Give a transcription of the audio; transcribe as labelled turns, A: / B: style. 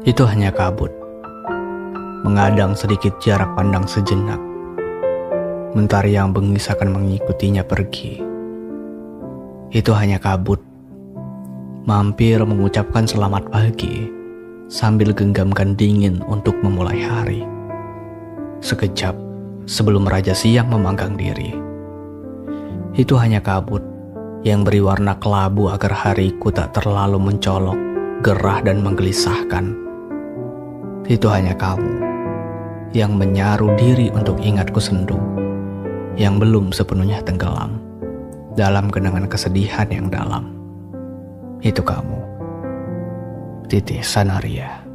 A: Itu hanya kabut, mengadang sedikit jarak pandang sejenak. Mentari yang bengis akan mengikutinya pergi. Itu hanya kabut, mampir mengucapkan selamat pagi sambil genggamkan dingin untuk memulai hari. Sekejap sebelum Raja Siang memanggang diri. Itu hanya kabut yang beri warna kelabu agar hariku tak terlalu mencolok, gerah dan menggelisahkan. Itu hanya kamu yang menyaru diri untuk ingatku sendu, yang belum sepenuhnya tenggelam dalam kenangan kesedihan yang dalam. Itu kamu, Titi Sanaria.